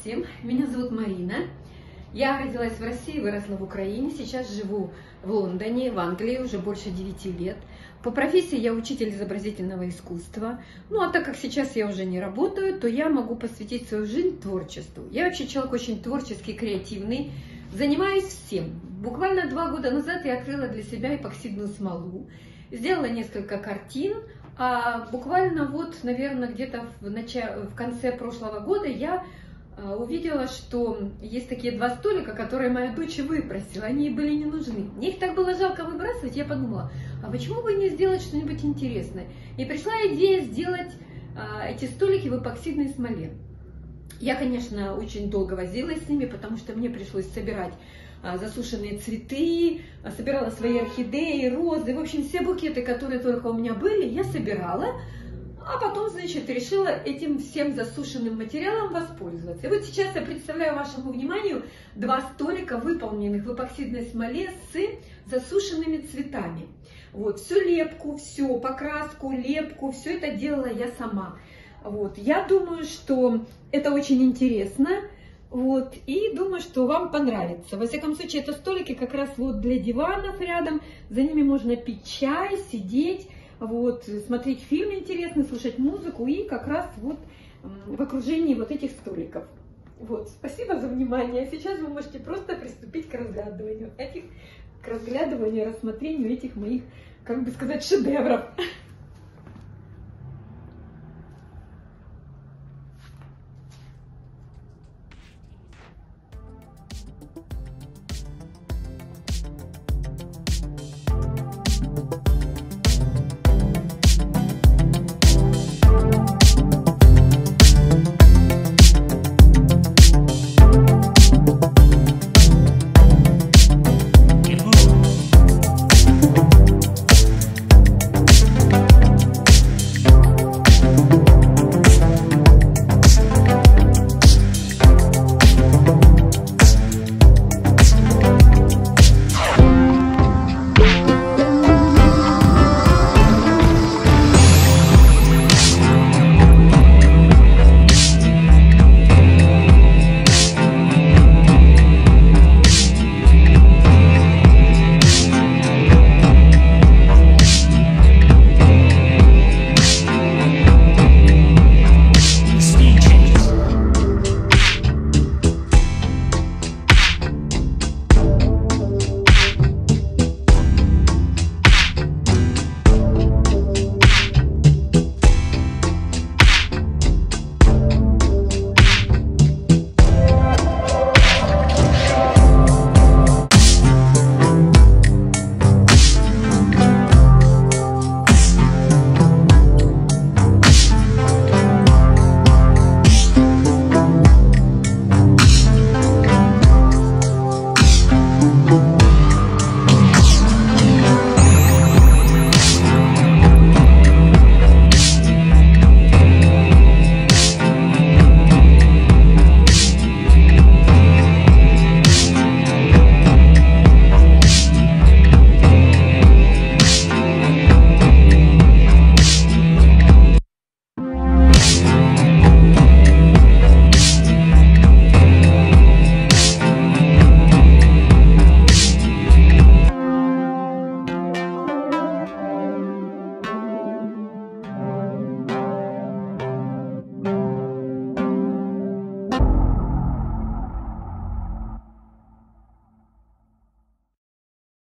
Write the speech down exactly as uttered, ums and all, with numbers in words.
всем! Меня зовут Марина. Я родилась в России, выросла в Украине. Сейчас живу в Лондоне, в Англии уже больше девяти лет. По профессии я учитель изобразительного искусства. Ну а так как сейчас я уже не работаю, то я могу посвятить свою жизнь творчеству. Я вообще человек очень творческий, креативный. Занимаюсь всем. Буквально два года назад я открыла для себя эпоксидную смолу. Сделала несколько картин. А буквально вот, наверное, где-то в, начале, в конце прошлого года я увидела, что есть такие два столика, которые моя дочь выбросила. Они ей были не нужны. Мне их так было жалко выбрасывать, я подумала, а почему бы не сделать что-нибудь интересное? И пришла идея сделать а, эти столики в эпоксидной смоле. Я, конечно, очень долго возилась с ними, потому что мне пришлось собирать а, засушенные цветы, а, собирала свои орхидеи, розы. В общем, все букеты, которые только у меня были, я собирала. А потом, значит, решила этим всем засушенным материалом воспользоваться. И вот сейчас я представляю вашему вниманию два столика, выполненных в эпоксидной смоле с засушенными цветами. Вот, всю лепку, всю покраску, лепку, все это делала я сама. Вот, я думаю, что это очень интересно. Вот, и думаю, что вам понравится. Во всяком случае, это столики как раз вот для диванов рядом. За ними можно пить чай, сидеть. Вот, смотреть фильм интересный, слушать музыку и как раз вот в окружении вот этих столиков. Вот, спасибо за внимание. Сейчас вы можете просто приступить к разглядыванию этих, к разглядыванию, рассмотрению этих моих, как бы сказать, шедевров.